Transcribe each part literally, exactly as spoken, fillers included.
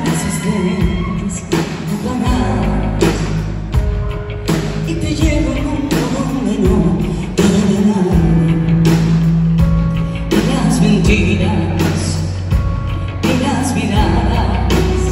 estés apagada y te llevo a un mundo donde no queda nada. Y las mentiras y las miradas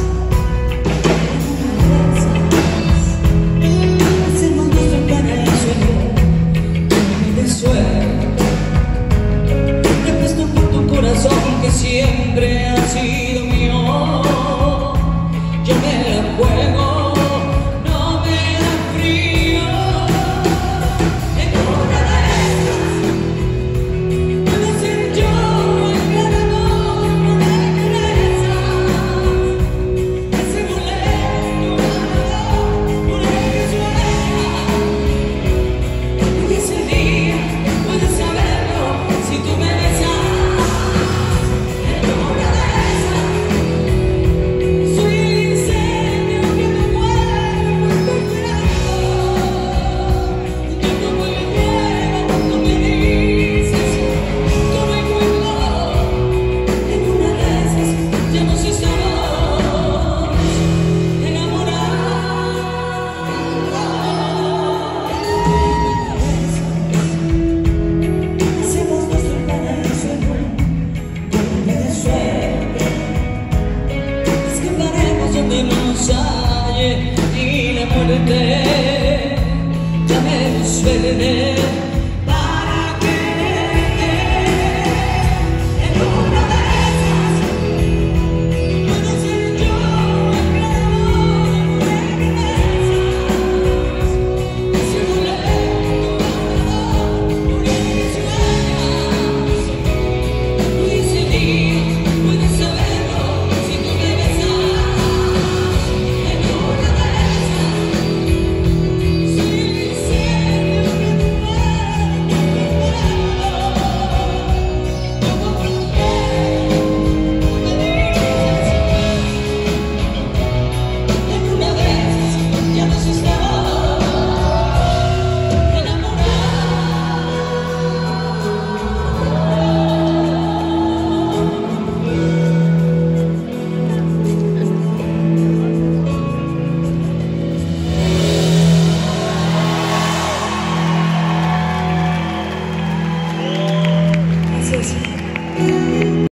hacemos nuestro paraíso y de suerte repuesto por tu corazón que siempre ha sido mío. Yo me la juego, no me da frío. En una de esas puedo ser yo el ganador, no me interesa ese boleto ganador por el que sueña. Y ese día puedes saberlo si tú me besas. Donde nos halle y la muerte